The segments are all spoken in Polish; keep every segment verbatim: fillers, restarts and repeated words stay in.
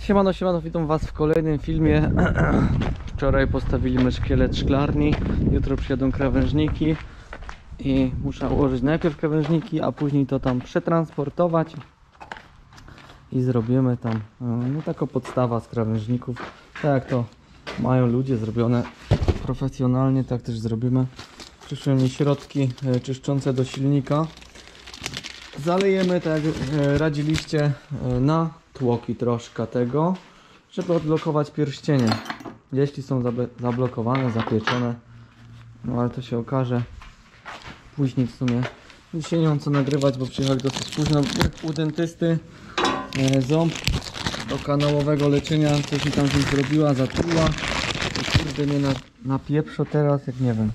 Siemano, siemano, witam was w kolejnym filmie. Wczoraj postawiliśmy szkielet szklarni, jutro przyjadą krawężniki i muszę ułożyć najpierw krawężniki, a później to tam przetransportować i zrobimy tam no taką podstawa z krawężników, tak jak to mają ludzie zrobione profesjonalnie, tak też zrobimy. Przyszły mi środki czyszczące do silnika. Zalejemy, tak jak radziliście, na tłoki troszkę tego, żeby odblokować pierścienie, jeśli są zablokowane, zapieczone. No ale to się okaże później w sumie. Dzisiaj nie mam co nagrywać, bo przyjechałem dosyć późno u dentysty. Ząb do kanałowego leczenia, coś mi tam zrobiła, zatruła. To kurde mnie na, na pieprzo teraz, jak nie wiem.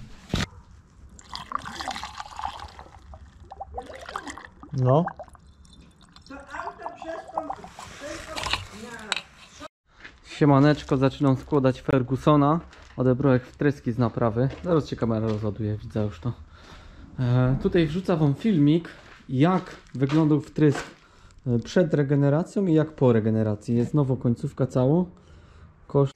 No. Siemaneczko, zaczynam składać Fergusona. Odebrałem wtryski z naprawy. Zaraz się kamera rozładuje, widzę już to. E, tutaj wrzucam wam filmik, jak wyglądał wtrysk przed regeneracją i jak po regeneracji. Jest nowo końcówka całą. Koszt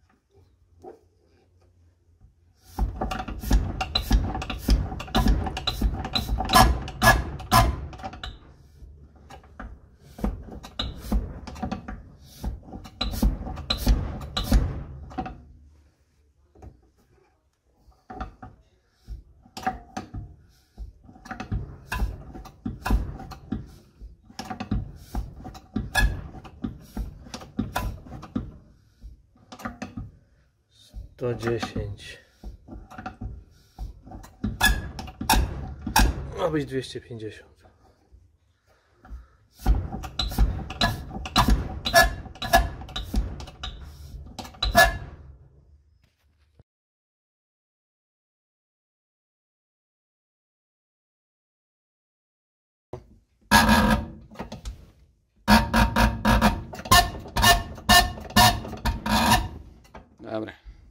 sto dziesięć. Ma być dwieście pięćdziesiąt. Dobra.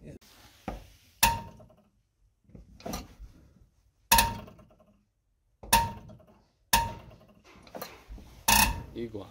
Igła.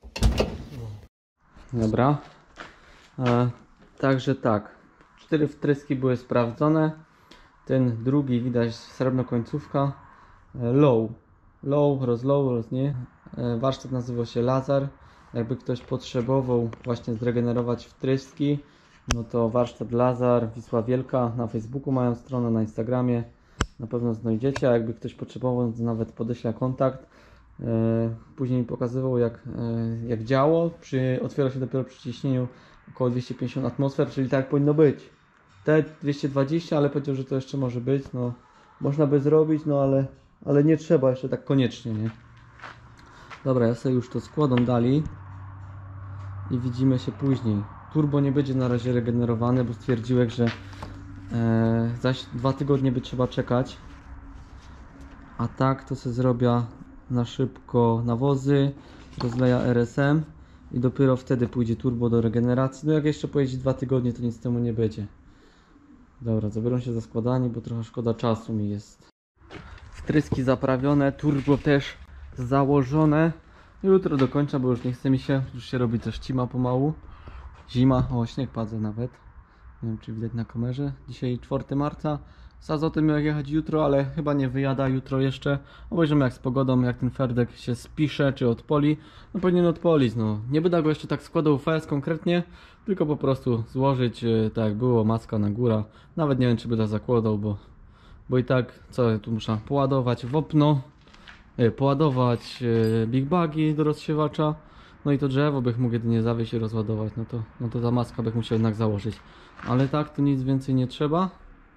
Dobra. E, także tak. Cztery wtryski były sprawdzone. Ten drugi widać srebrna końcówka. E, low. Low, rozlow, roz nie. E, warsztat nazywał się Lazar. Jakby ktoś potrzebował właśnie zregenerować wtryski, no to warsztat Lazar, Wisła Wielka. Na Facebooku mają stronę, na Instagramie. Na pewno znajdziecie, a jakby ktoś potrzebował, to nawet podeślę kontakt. Później mi pokazywał jak, jak działo. Przy, otwiera się dopiero przy ciśnieniu około dwieście pięćdziesiąt atmosfer, czyli tak jak powinno być. Te dwieście dwadzieścia, ale powiedział, że to jeszcze może być. No, można by zrobić, no ale, ale nie trzeba jeszcze tak koniecznie, nie? Dobra, ja sobie już to składam dalej i widzimy się później. Turbo nie będzie na razie regenerowane, bo stwierdziłem, że e, zaś dwa tygodnie by trzeba czekać. A tak to sobie zrobię na szybko nawozy, rozleja R S M i dopiero wtedy pójdzie turbo do regeneracji. No jak jeszcze pojedzie dwa tygodnie, to nic temu nie będzie. Dobra, zabiorą się za składanie, bo trochę szkoda czasu mi jest. Wtryski zaprawione, turbo też założone. Jutro dokończę, bo już nie chce mi się, już się robi też cima pomału. Zima, o śnieg padze nawet. Nie wiem czy widać na kamerze. Dzisiaj czwartego marca. Z azotem miał jechać jutro, ale chyba nie wyjada jutro jeszcze. Obejrzymy jak z pogodą, jak ten ferdek się spisze, czy odpoli. No powinien odpolić, no. Nie będę go jeszcze tak składał F S konkretnie, tylko po prostu złożyć tak jak było, maska na górę. Nawet nie wiem czy będę zakładał, bo, bo i tak co tu muszę poładować wopno, poładować big bagi do rozsiewacza. No i to drzewo bych mógł jedynie zawieźć i rozładować, no to, no to ta maska bych musiał jednak założyć. Ale tak to nic więcej nie trzeba.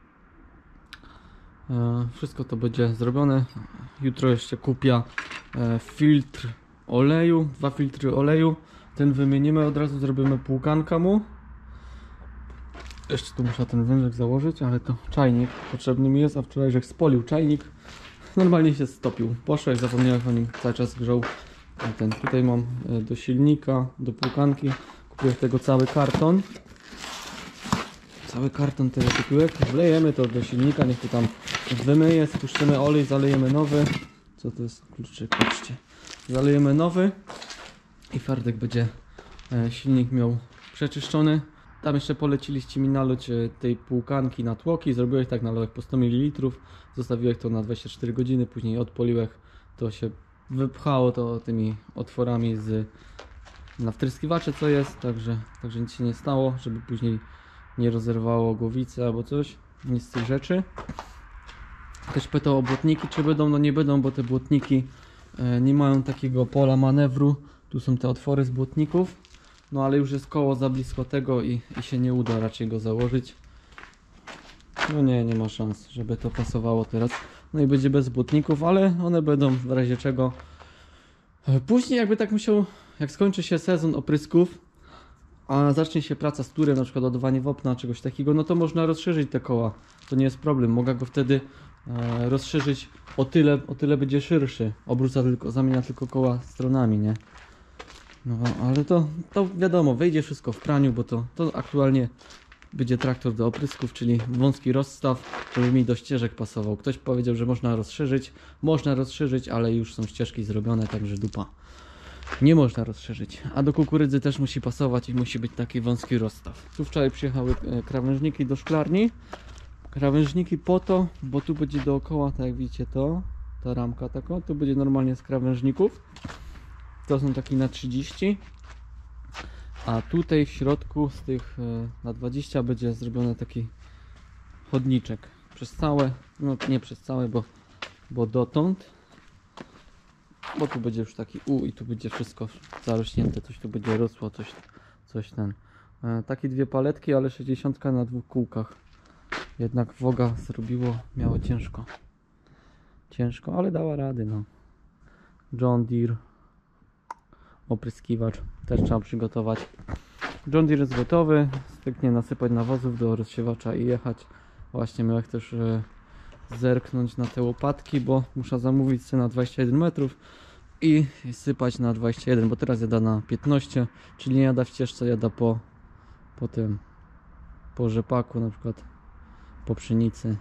Wszystko to będzie zrobione. Jutro jeszcze kupię filtr oleju, dwa filtry oleju. Ten wymienimy, od razu zrobimy półkanka mu. Jeszcze tu muszę ten wężyk założyć, ale to czajnik potrzebny mi jest, a wczoraj żech spolił czajnik. Normalnie się stopił. Poszedł, zapomniałem o nim, cały czas grzał. A ten tutaj mam do silnika, do półkanki. Kupiłem tego cały karton. Cały karton tego kupiłem. Wlejemy to do silnika, niech to tam wymyje, spuszczymy olej, zalejemy nowy. Co to jest? Kluczyk, patrzcie. Zalejemy nowy i ferdek będzie e, silnik miał przeczyszczony. Tam jeszcze poleciliście mi nalać e, tej półkanki na tłoki, zrobiłeś tak, nalałeś po sto mililitrów, zostawiłeś to na dwadzieścia cztery godziny, później odpoliłeś, to się wypchało to tymi otworami z na wtryskiwacze co jest, także, także nic się nie stało, żeby później nie rozerwało głowicy albo coś, nic z tych rzeczy. Też pytał o błotniki, czy będą, no nie będą, bo te błotniki e, nie mają takiego pola manewru. Tu są te otwory z błotników, no ale już jest koło za blisko tego i, i się nie uda raczej go założyć. No nie, nie ma szans, żeby to pasowało teraz. No i będzie bez błotników, ale one będą w razie czego. E, później jakby tak musiał, jak skończy się sezon oprysków, a zacznie się praca z turem, na przykład ładowanie wopna, czegoś takiego, no to można rozszerzyć te koła. To nie jest problem, mogę go wtedy e, rozszerzyć o tyle, o tyle będzie szyrszy. Obróca tylko, zamienia tylko koła stronami, nie? No ale to, to wiadomo, wejdzie wszystko w praniu, bo to, to aktualnie będzie traktor do oprysków, czyli wąski rozstaw, żeby mi do ścieżek pasował. Ktoś powiedział, że można rozszerzyć, można rozszerzyć, ale już są ścieżki zrobione, także dupa. Nie można rozszerzyć, a do kukurydzy też musi pasować i musi być taki wąski rozstaw. Tu wczoraj przyjechały krawężniki do szklarni. Krawężniki po to, bo tu będzie dookoła, tak jak widzicie to, ta ramka taka, tu będzie normalnie z krawężników. To są takie na trzydzieści. A tutaj w środku z tych na dwadzieścia będzie zrobiony taki chodniczek. Przez całe, no nie przez całe, bo, bo dotąd. Bo tu będzie już taki u i tu będzie wszystko zarośnięte, coś tu będzie rosło, coś, coś ten. E, takie dwie paletki, ale sześćdziesiąt na dwóch kółkach. Jednak woga zrobiło, miało ciężko. Ciężko, ale dała rady, no. John Deere. Opryskiwacz też trzeba przygotować. John Deere jest gotowy, styknie nasypać nawozów do rozsiewacza i jechać. Właśnie miałem też e, zerknąć na te łopatki, bo muszę zamówić sobie na dwadzieścia jeden metrów i sypać na dwadzieścia jeden, bo teraz jada na piętnaście, czyli nie jada w ścieżce, jada po, po tym, po rzepaku, na przykład po pszenicy.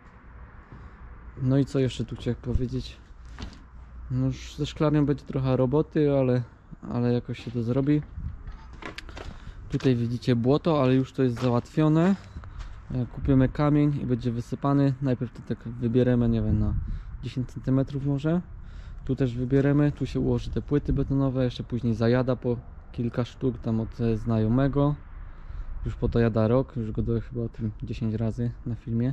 No i co jeszcze tu chciałem powiedzieć? No już ze szklarnią będzie trochę roboty, ale, ale jakoś się to zrobi. Tutaj widzicie błoto, ale już to jest załatwione. Kupimy kamień i będzie wysypany. Najpierw to tak wybieremy, nie wiem, na dziesięć centymetrów może. Tu też wybieremy, tu się ułoży te płyty betonowe, jeszcze później zajada po kilka sztuk tam od znajomego. Już po to jada rok, już go dałem chyba o tym dziesięć razy na filmie.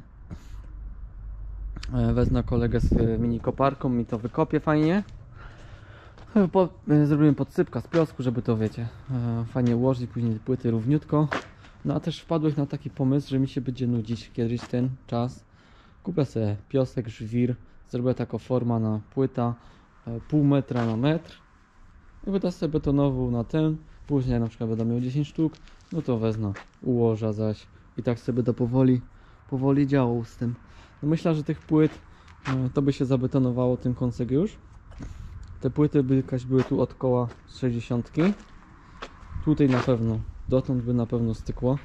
Wezmę kolegę z mini koparką, mi to wykopie fajnie. Po, zrobimy podsypka z piasku, żeby to, wiecie, fajnie ułożyć, później płyty równiutko. No a też wpadłem na taki pomysł, że mi się będzie nudzić kiedyś ten czas. Kupię sobie piosek, żwir, zrobię taką formę na płyta, pół metra na metr. I będę sobie betonową na ten, później na przykład będę miał dziesięć sztuk, no to wezmę, ułożę zaś i tak sobie będę powoli, powoli działał z tym. No myślę, że tych płyt to by się zabetonowało tym kąsek już. Te płyty by jakaś były tu od koła z sześćdziesiątki. Tutaj na pewno, dotąd by na pewno stykło.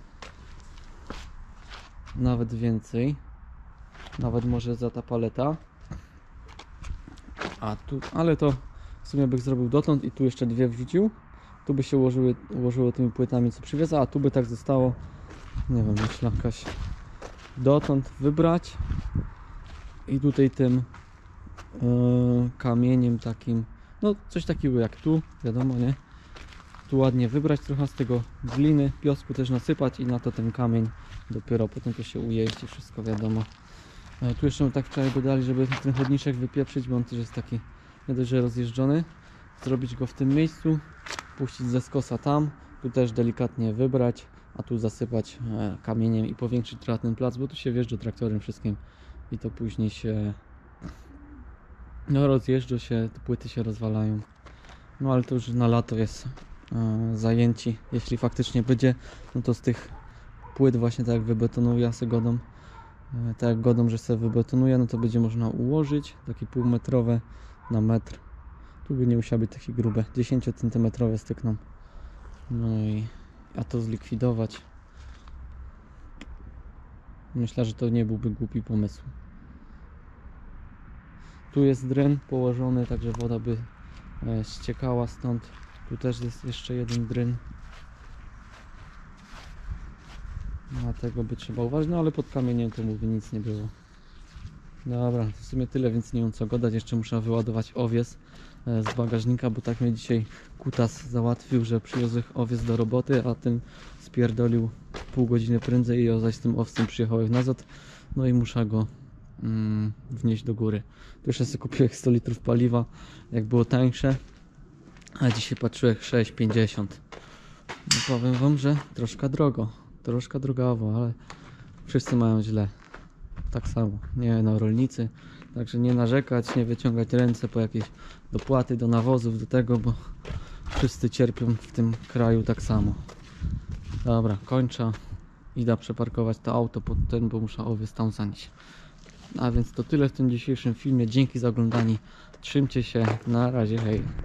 Nawet więcej. Nawet może za ta paleta. A tu, ale to w sumie bych zrobił dotąd i tu jeszcze dwie wrzucił. Tu by się ułożyły, ułożyło tymi płytami co przywiozę, a tu by tak zostało. Nie wiem, myślę jakaś dotąd wybrać. I tutaj tym yy, kamieniem takim, no coś takiego jak tu, wiadomo, nie? Tu ładnie wybrać trochę z tego gliny, piosku też nasypać i na to ten kamień dopiero potem to się ujeździ, wszystko wiadomo. Yy, tu jeszcze tak wczoraj dodali, żeby ten chodniczek wypieprzyć, bo on też jest taki nie dość, że rozjeżdżony. Zrobić go w tym miejscu, puścić ze skosa tam, tu też delikatnie wybrać, a tu zasypać e, kamieniem i powiększyć trochę ten plac, bo tu się wjeżdża traktorem wszystkim i to później się no rozjeżdża się, te płyty się rozwalają. No ale to już na lato jest e, zajęci, jeśli faktycznie będzie, no to z tych płyt właśnie tak jak wybetonuję sobie godą, e, tak jak godą, że sobie wybetonuję, no to będzie można ułożyć takie półmetrowe na metr. Tu by nie musiały być takie grube, dziesięć centymetrów stykną. No i a to zlikwidować. Myślę, że to nie byłby głupi pomysł. Tu jest dren położony, także woda by ściekała stąd. Tu też jest jeszcze jeden dryn. Na tego by trzeba uważać, no ale pod kamieniem to mówię, nic nie było. Dobra, w sumie tyle, więc nie mam co gadać. Jeszcze muszę wyładować owiec e, z bagażnika, bo tak mnie dzisiaj kutas załatwił, że przywiozł owiec do roboty, a ten spierdolił pół godziny prędzej i ja zaś z tym owcem przyjechałem nazad. No i muszę go mm, wnieść do góry. Tu jeszcze sobie kupiłem sto litrów paliwa, jak było tańsze, a dzisiaj patrzyłem sześć pięćdziesiąt. No powiem wam, że troszkę drogo, troszkę drogawo, ale wszyscy mają źle. Tak samo, nie no, rolnicy, także nie narzekać, nie wyciągać ręce po jakieś dopłaty do nawozów, do tego, bo wszyscy cierpią w tym kraju tak samo. Dobra, kończę, idę przeparkować to auto pod ten, bo muszę owiec tam zanieść. A więc to tyle w tym dzisiejszym filmie, dzięki za oglądanie, trzymcie się, na razie, hej.